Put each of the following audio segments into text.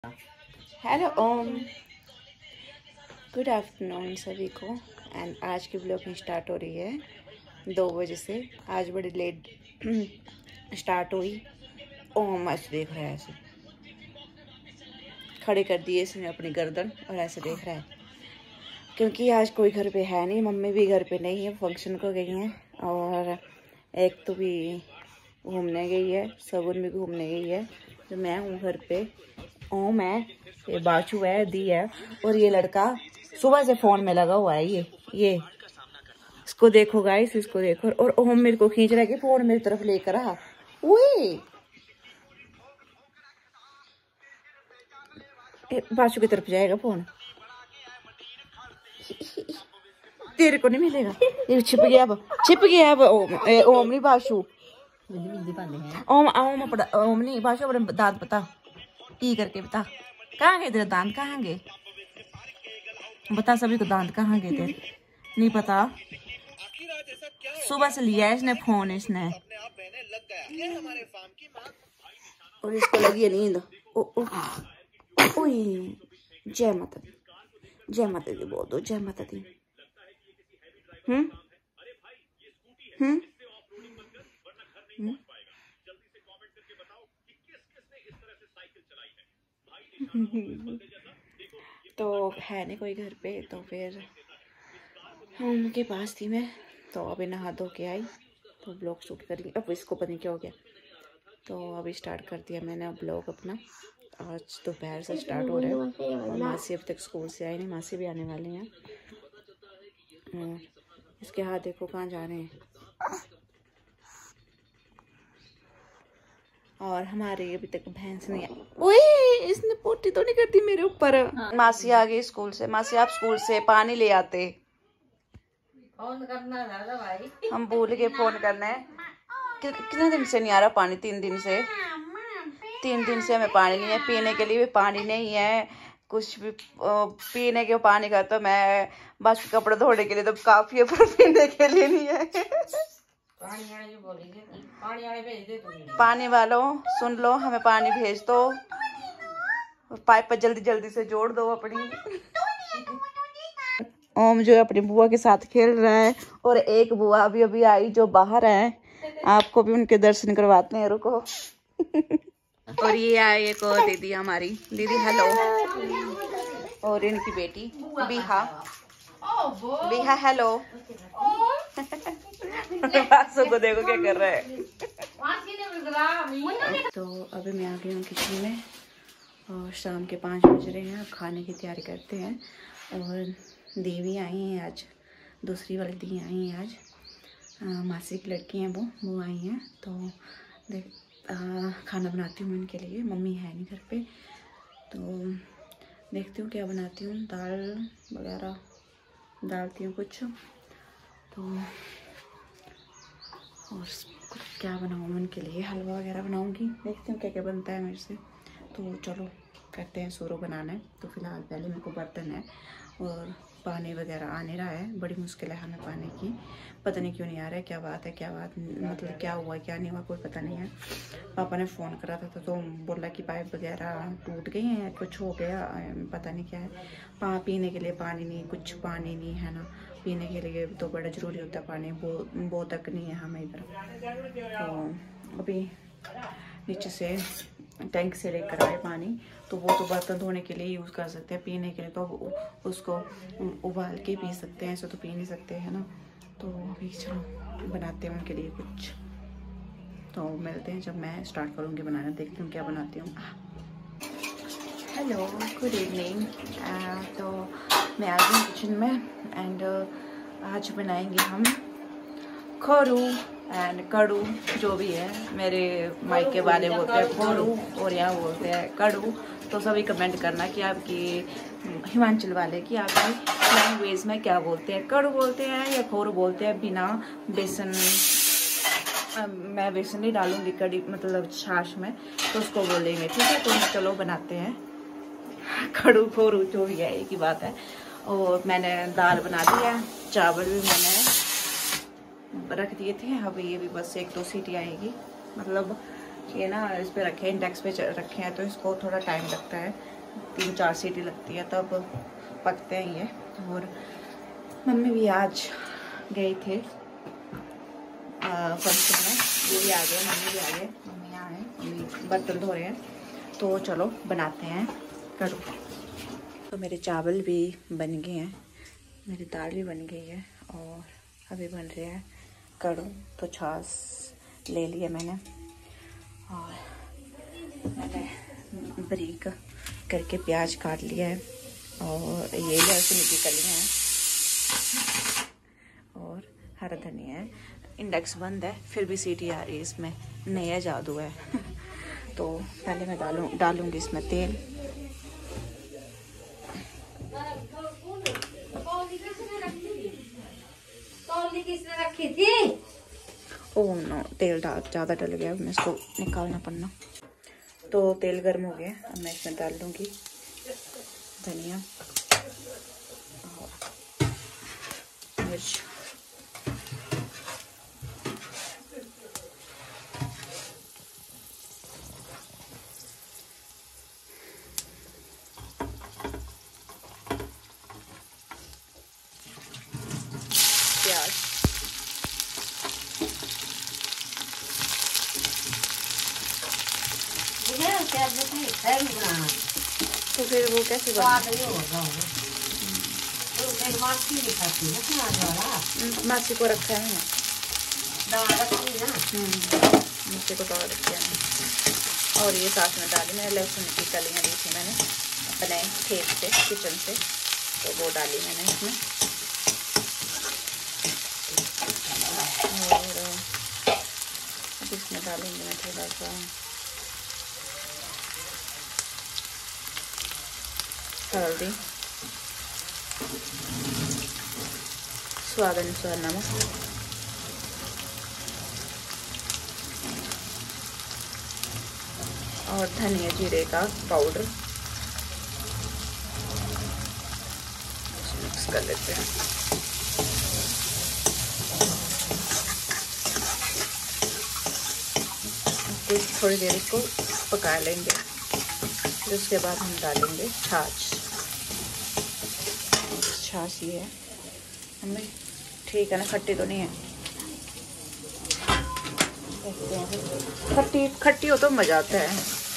Hello ओम, good afternoon सभी को। And आज की ब्लॉगिंग स्टार्ट हो रही है 2 बजे से। आज बड़ी लेट स्टार्ट हुई। ओम ऐसे देख रहा है, ऐसे खड़े कर दिए इसने अपनी गर्दन और ऐसे देख रहा है क्योंकि आज कोई घर पे है नहीं, मम्मी भी घर पे नहीं है, फंक्शन को गई हैं। और एक तो भी घूमने गई है, सगुन भी घूमने गई है, तो मैं हूँ घर पे। ओम है, ये बाचू है, दी है, और ये लड़का सुबह से फोन में लगा हुआ है। ये इसको देखो गाइस, इसको देखो। और ओम मेरे को खींच रहा है कि फोन मेरी तरफ लेकर आ। ओए बाचू की तरफ जाएगा फोन, तेरे को नहीं मिलेगा। ये छिप गया अब ओम नहीं बाशु। ओम ओम ओम नहीं बाशु, अपने दांत बता, की करके बता, कहाँ गए तेरे दांत, कहाँ गए बता सभी को, दांत कहाँ गए तेरे, नहीं पता। सुबह से लिया है इसने फोन, इसने, और इसको लगी है नींद। जय माता दी, जय माता दी बोल दो, जय माता दी। तो है नहीं कोई घर पे, तो फिर उनके पास थी मैं। तो अभी नहा धो के आई तो ब्लॉग शूट करी। अब इसको पता नहीं क्या हो गया, तो अभी स्टार्ट कर दिया मैंने अब ब्लॉग अपना। आज दोपहर से स्टार्ट हो रहा है और मासी अभी तक स्कूल से आई नहीं, मासी भी आने वाली हैं। इसके हाथ देखो कहाँ जा रहे हैं। और हमारे अभी तक भैंस नहीं आई। ओए इसने पोटी तो नहीं करती मेरे ऊपर। हाँ। मासी आ गई स्कूल से। मासी आप स्कूल से पानी ले आते, फोन करना था भाई, हम भूल गए फोन करना है। कितने दिन से नहीं आ रहा पानी, 3 दिन से, 3 दिन से हमें पानी नहीं है, पीने के लिए भी पानी नहीं है, कुछ भी पीने के पानी का तो मैं बस कपड़े धोने के लिए तो काफी है, पर पीने के लिए नहीं है। पानी वालों सुन लो, हमें पानी भेज दो, पाइप जल्दी जल्दी से जोड़ दो अपनी। ओम जो अपनी बुआ के साथ खेल रहा है, और एक बुआ अभी अभी आई जो बाहर है, आपको भी उनके दर्शन करवाते हैं, रुको। और ये आई एक और दीदी, हमारी दीदी, हेलो। और इनकी बेटी बिहा, बिहा हेलो। बासों को देखो क्या कर रहा है। तो अभी मैं आ गई हूँ किचन में और शाम के 5 बज रहे हैं। अब खाने की तैयारी करते हैं। और देवी आई हैं आज, दूसरी वाली दी आई हैं आज, मासी की लड़की हैं वो आई हैं। तो खाना बनाती हूँ उनके लिए, मम्मी है नहीं घर पे, तो देखती हूँ क्या बनाती हूँ। दाल वगैरह डालती हूँ कुछ, तो और क्या बनाऊँ उनके लिए, हलवा वगैरह बनाऊँगी, देखती हूँ क्या क्या बनता है मेरे से। तो चलो करते हैं, सूरो बनाना है। तो फिलहाल पहले मेरे को बर्तन है और पानी वगैरह आने रहा है, बड़ी मुश्किल है हमें पानी की, पता नहीं क्यों नहीं आ रहा है, क्या बात है, क्या बात मतलब क्या हुआ क्या नहीं हुआ कोई पता नहीं है। पापा ने फ़ोन करा था तो बोला कि पाइप वगैरह टूट गई हैं, कुछ हो गया, पता नहीं क्या है। पीने के लिए पानी नहीं, कुछ पानी नहीं है ना, पीने के लिए तो बड़ा ज़रूरी होता है पानी, वो तक नहीं है हमें इधर। तो अभी नीचे से टैंक से लेकर आए पानी, तो वो तो बर्तन धोने के लिए यूज़ कर सकते हैं, पीने के लिए तो उसको उबाल के पी सकते हैं, ऐसे तो पी नहीं सकते हैं ना। तो अभी चलो बनाते हैं उनके लिए कुछ, तो मिलते हैं जब मैं स्टार्ट करूँगी बनाना, देखती हूँ क्या बनाती हूँ। Hello good evening. तो मैं आ गई किचन में एंड आज बनाएंगे हम खोरू एंड कड़ू, जो भी है, मेरे माइके वाले बोलते हैं खोरू और यहाँ बोलते हैं कड़ू। तो सभी कमेंट करना कि आपकी हिमाचल वाले की आपकी लैंग्वेज में क्या बोलते हैं, कड़ू बोलते हैं या खोरू बोलते हैं। बिना बेसन, मैं बेसन नहीं डालूंगी कड़ी मतलब छाछ में, तो उसको बोलेंगे, ठीक है। तो चलो बनाते हैं, कड़ू खोरू जो भी है एक ही बात है। और मैंने दाल बना दी है, चावल भी मैंने रख दिए थे, अभी ये भी बस 1-2 सीटी आएगी। मतलब ये ना इस पे रखे हैं, इंडेक्स पे रखे हैं, तो इसको थोड़ा टाइम लगता है 3-4 सीटी लगती है तब पकते हैं ये। और मम्मी भी आज गए थे फंक्शन में, ये भी आ गए, मम्मी भी आ गए, मम्मी यहाँ है, मम्मी बर्तन धो रहे हैं। तो चलो बनाते हैं कड़ू। तो मेरे चावल भी बन गए हैं, मेरी दाल भी बन गई है और अभी बन रहा है कड़ू। तो छाछ ले लिया मैंने और मैंने बारीक करके प्याज काट लिया है और ये लहसुन की कलियाँ हैं और हरा धनिया है। इंडेक्स बंद है फिर भी सीटी आ रही है, इसमें नया जादू है। तो पहले मैं डालूंगी इसमें तेल। ओह नो, तेल ज़्यादा डल गया, मैं इसको निकालना पड़ना। तो तेल गर्म हो गया, अब मैं इसमें डाल दूंगी धनिया और मिर्च। प्याज, तो फिर वो कैसे बना? मासी को रखा है ना, नीचे को डाल रखा है। और ये साथ में डाली मैंने लहसुन की कलियाँ ली थी मैंने अपने खेत से, किचन से, तो वो डाली मैंने इसमें। और अब इसमें डालूंगी मैं थोड़ा सा हल्दी, स्वाद अनुसार नमक और धनिया जीरे का पाउडर मिक्स कर लेते हैं। थोड़ी देर इसको पका लेंगे, फिर उसके बाद हम डालेंगे छाछ। छाछ ये है हमें, ठीक है ना, खट्टी तो नहीं है। खट्टी हो तो मज़ा आता है,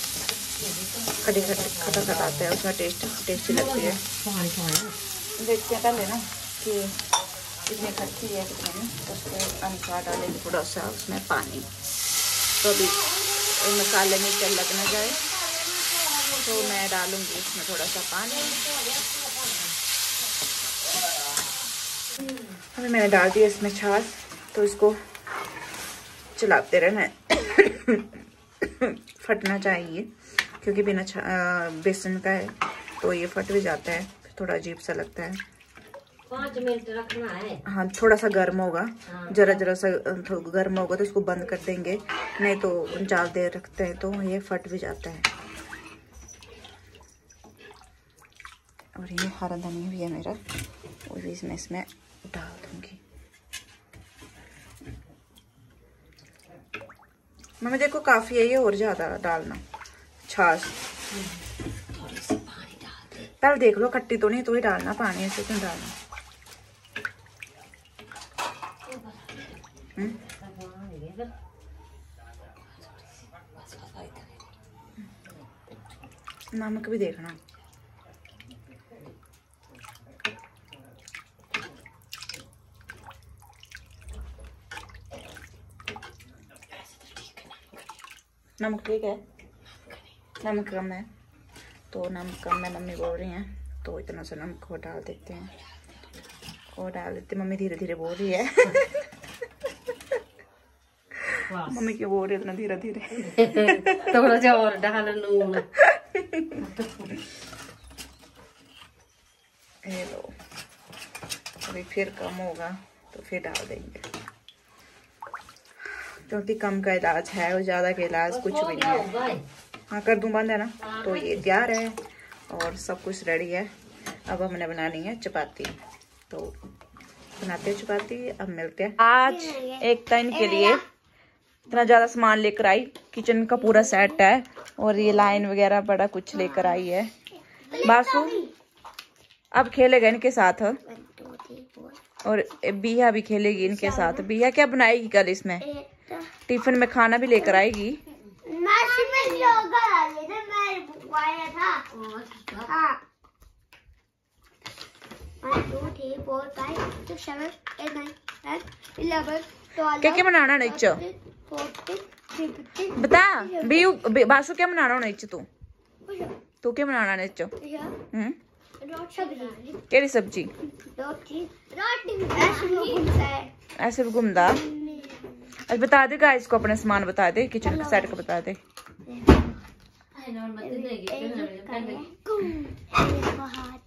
खट्टा आता है, उसमें टेस्टी लगती है। देखते हैं पहले ना कि कितनी खट्टी है कितनी नहीं, तो उसके अनुसार डालेंगे थोड़ा सा उसमें पानी। तो अभी मसाले में चल लग ना जाए तो मैं डालूंगी इसमें थोड़ा सा पानी। अभी मैंने डाल दिया इसमें छाछ, तो इसको चलाते रहना है। फटना चाहिए क्योंकि बिना बेसन का है तो ये फट भी जाता है, थोड़ा अजीब सा लगता है। 5 मिनट रखना है। हाँ, थोड़ा सा गर्म होगा, जरा सा गर्म होगा तो इसको बंद कर देंगे, नहीं तो ज़्यादा देर रखते हैं तो ये फट भी जाता है। और ये हरा धनिया भी है मेरा, वो भी इसमें डाल दूंगी। मम्मी देखो काफ़ी है ये, और ज़्यादा डालना छाछ। पहले देख लो खट्टी तो नहीं, तो ही डालना पानी, ऐसे क्यों डालना। नमक भी देखना। नमक ठीक है, नमक कम है, तो नमक कम है मम्मी बोल रही हैं, तो इतना सा नमक को डाल देते हैं। और डाल देते, मम्मी धीरे धीरे बोल रही है। मम्मी क्यों बोल रही है इतना धीरे धीरे? थोड़ा सा और डाल लूंगा। ये लो, अभी फिर कम होगा तो फिर डाल देंगे, क्योंकि कम का इलाज है और ज़्यादा का इलाज कुछ भी नहीं है। हाँ कर दूँ बंद है ना। तो ये तैयार है और सब कुछ रेडी है। अब हमने बनानी है चपाती, तो बनाते हैं चपाती। अब मिलते हैं। आज एक टाइम के लिए इतना ज़्यादा सामान लेकर आई, किचन का पूरा सेट है और ये लाइन वगैरह बड़ा कुछ लेकर आई है। बासु अब खेलेगा इनके साथ 1 2 3 4 और बिया भी खेलेगी इनके साथ। बिया क्या बनाएगी कल इसमें? 8 टिफिन में खाना भी लेकर आएगी। मासी में योगा आ गया था, मैं बुकवाया था। हाँ 1 2 3 4 5 6 7 8 9 10 11 12 क्या क्या बनाना नीचे 14 15 बता बियू बासु क्या बनाना नीचे तू क्या बनाना नीचे? केड़ी सब्जी? रोटी ऐसे भी घूमदा। अच्छा बता दे गाइस को अपने सामान बता दे, किचन के सेट का बता दे। हाथ